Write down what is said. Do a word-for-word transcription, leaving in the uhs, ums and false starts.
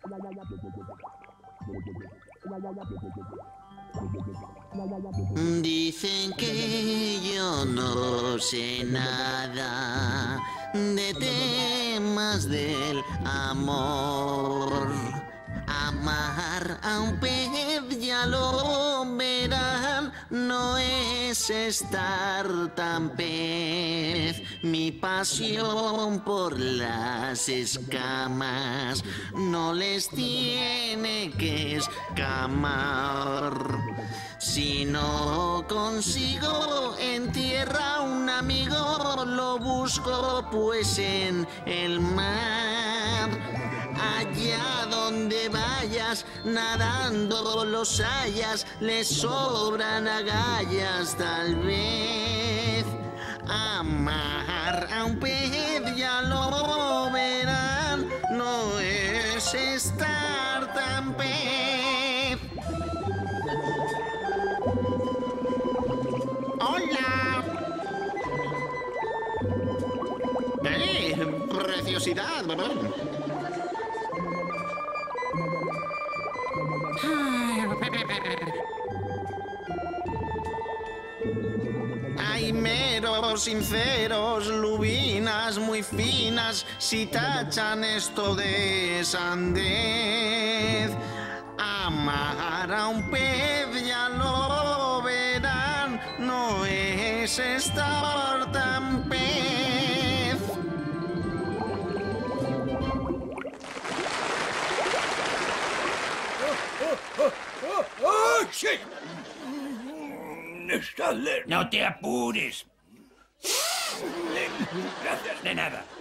Dicen que yo no sé nada de temas del amor. Amar a un pez, ya lo verán, no es estar tan pez. Mi pasión por las escamas no les tiene que escamar. Si no consigo en tierra un amigo, lo busco pues en el mar. Allá donde vayas, nadando los hayas, les sobran agallas tal vez. Amar a un pez, ya lo verán, no es estar tan pez. ¡Hola! ¡Eh! ¡Preciosidad! Hay meros sinceros, lubinas muy finas, si tachan esto de sandez. Amar a un pez, ya lo verán, no es estar tan pez. ¡Oh, sí! Está lento. No te apures. Gracias. De nada.